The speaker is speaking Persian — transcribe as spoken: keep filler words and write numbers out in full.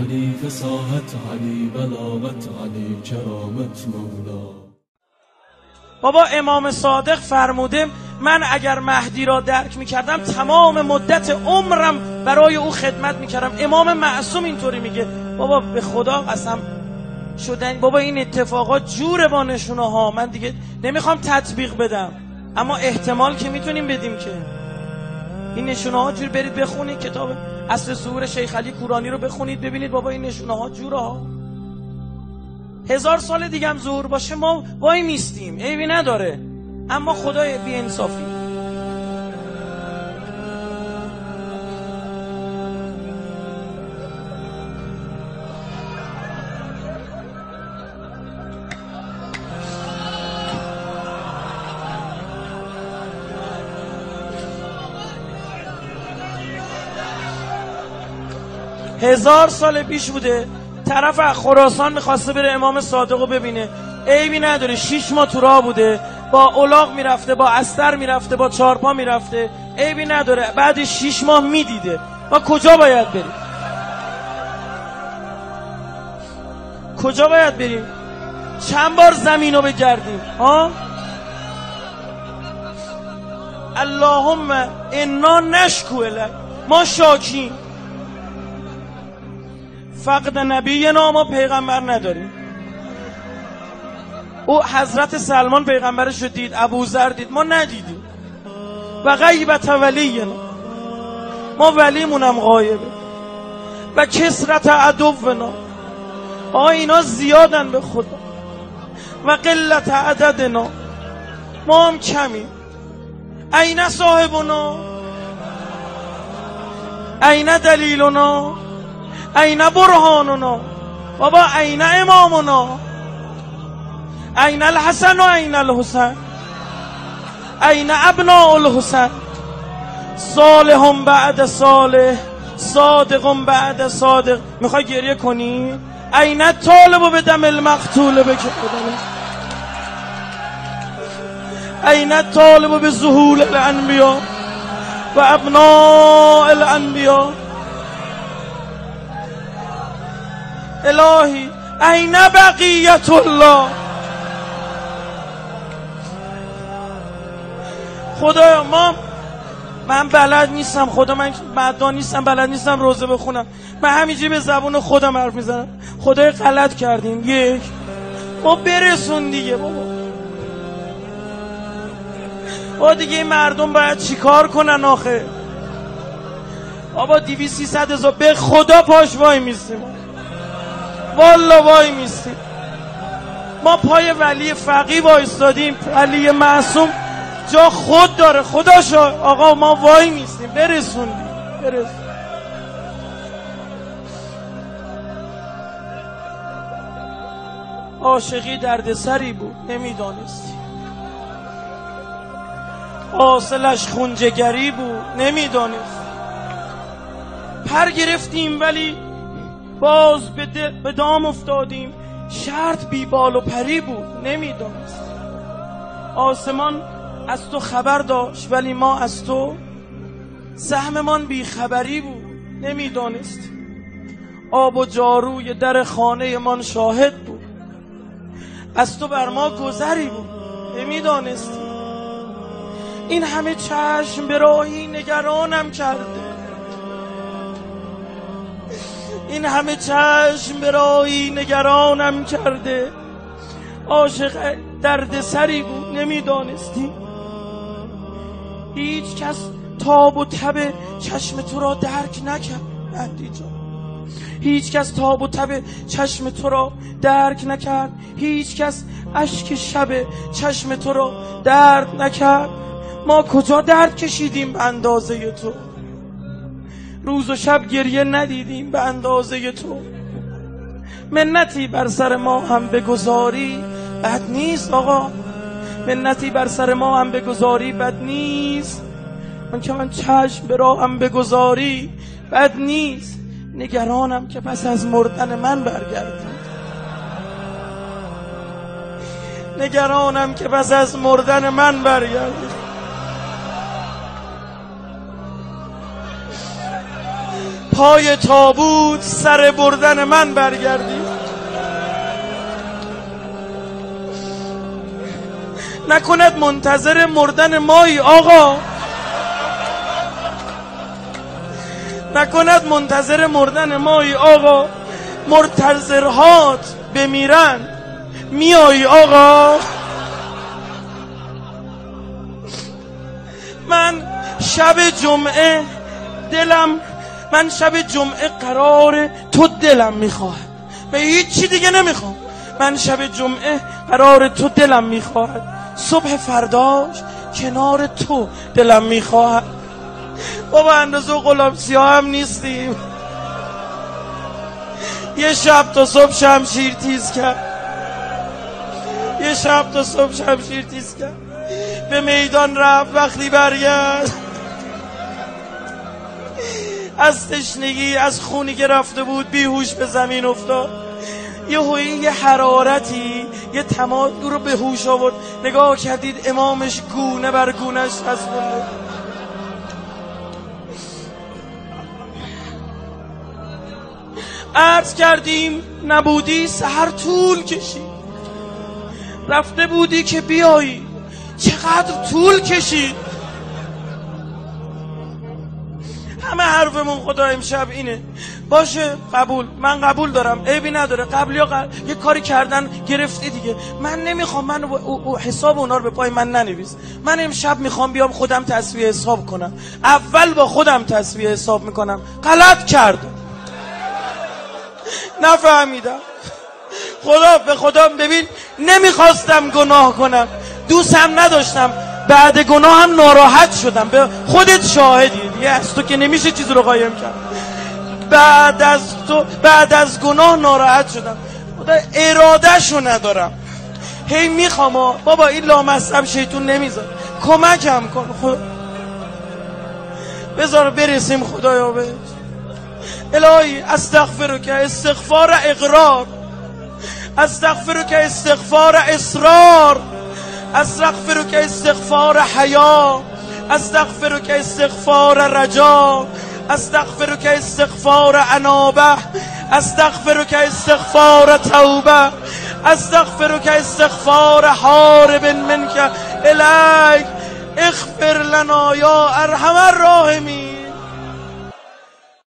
علی فصاحت، علی بلاغت، علی کرامت مولا. بابا امام صادق فرموده من اگر مهدی را درک میکردم تمام مدت عمرم برای او خدمت میکردم. امام معصوم اینطوری میگه. بابا به خدا قسم شدن بابا این اتفاقات جوره با نشونه ها. من دیگه نمیخوام تطبیق بدم، اما احتمال که میتونیم بدیم که این نشونه ها جور. برید بخونید کتاب اصل ظهور شیخ علی کورانی رو بخونید ببینید بابا این نشونه ها جوره ها. هزار سال دیگه هم ظهور باشه ما وای میستیم، عیبی نداره، اما خدای بی انصافی. هزار سال پیش بوده، طرف از خراسان میخواسته بره امام صادق رو ببینه، عیبی نداره، شیش ماه تو راه بوده، با الاغ میرفته، با استر میرفته، با چارپا میرفته، عیبی نداره، بعد شیش ماه میدیده. ما کجا باید بریم؟ کجا باید بریم؟ چند بار زمین رو بگردیم؟ ها؟ اللهم انا نشکو الیک، ما شاکیم. فقد نبینا، ما پیغمبر نداریم. او حضرت سلمان پیغمبرش رو دید، ابوذر دید، ما ندیدیم. و غیبت ولینا، ما ولیمونم غایبه. و کسرت عدونا، آقا اینا زیادن به خدا. و قلت عددنا، ما هم کمیم. این صاحبنا، این دلیلنا، این برهاننا. بابا این امامنا، این الحسن و این الحسین، این ابناء الحسین. صالح بعد صالح، صادق بعد صادق. میخوای گریه کنی؟ این طالب به دم المقتول بکه، این طالب به ظهور الانبیاء و ابناء الانبیاء. الهی این بقیت الله. خدایا ما من بلد نیستم، خدا من مدان نیستم، بلد نیستم روزه بخونم، من همینجوری به زبون خودم حرف میزنم. خدای غلط کردیم. یک ما برسون دیگه بابا. بابا دیگه این مردم باید چیکار کنن آخه؟ بابا دیویست سیصد هزار به خدا پاش وای میستیم، والا وای میستیم. ما پای ولی فقیه وایستادیم، ولی معصوم جا خود داره. خدا شا آقا ما وای میستیم. برسوندیم برسون. عاشقی دردسری بود نمیدانستی، حاصلش خونجگری بود نمیدانستی. پر گرفتیم ولی باز به, به دام افتادیم، شرط بی بال و پری بود نمیدانست. آسمان از تو خبر داشت ولی ما از تو، سهممان بی خبری بود نمیدانست. آب و جاروی در خانه من شاهد بود، از تو بر ما گذری بود نمیدانستی. این همه چشم به راهی نگرانم کرده، این همه چشم به راهی نگرانم کرده. عاشق درد سری بود نمیدانستی. هیچ کس تاب و تب چشم تو را درک نکرد مهدی جان. هیچ کس تاب و تب چشم تو را درک نکرد. هیچ کس اشک شب چشم تو را درد نکرد. ما کجا درد کشیدیم به اندازه تو؟ روز و شب گریه ندیدیم به اندازه تو. منتی بر سر ما هم بگذاری بد نیست آقا، منتی بر سر ما هم بگذاری بد نیست. من که من چشم به راه هم بگذاری بد نیست. نگرانم که پس از مردن من برگردی، نگرانم که پس از مردن من برگردی. پای تابوت سر بردن من برگردی. نکند منتظر مردن مایی آقا، نکند منتظر مردن مایی آقا، منتظرهات بمیرن میایی آقا. من شب جمعه دلم من شب جمعه قرار تو دلم میخواد، به هیچ چی دیگه نمیخوام. من شب جمعه قرار تو دلم میخواد، صبح فرداش کنار تو دلم میخواد. بابا اندازه غلام سیاه هم نیستیم. یه شب تا صبح شمشیر تیز کرد، یه شب تا صبح شمشیر تیز کرد، به میدان رفت. وقتی برگشت از تشنگی، از خونی که رفته بود بیهوش به زمین افتاد. یه هوی یه حرارتی، یه تمام او رو به هوش آورد. نگاه کردید امامش گونه بر گونش چسبونده. عرض کردیم نبودی، سحر طول کشید. رفته بودی که بیایی، چقدر طول کشید. همه حرفمون خدا امشب اینه. باشه قبول، من قبول دارم، عیبی نداره. قبل یا قبل یه کاری کردن گرفتی دیگه. من نمیخوام، من او او حساب اونا رو به پای من ننویس. من امشب میخوام بیام خودم تصفیه حساب کنم. اول با خودم تصفیه حساب میکنم. غلط کردم، نفهمیدم. خدا به خدا ببین، نمیخواستم گناه کنم، دوستم نداشتم. بعد گناه هم ناراحت شدم. به خودت شاهدی دیگه، از تو که نمیشه چیز رو قایم کرد. بعد از تو بعد از گناه ناراحت شدم. خدا ارادهشو ندارم. هی میخوام بابا این لامصب شیطون نمیذار، کمکم کن خدا، بذار برسیم خدایا بهش. الهی استغفرک، استغفار اقرار، استغفرک استغفار اصرار، استغفرک استغفار حیا، استغفرک استغفار رجا، استغفرک استغفار انابه، استغفرک استغفار توبه، استغفرک استغفار حارب منک الیک، اغفر لنا یا ارحم الراحمین.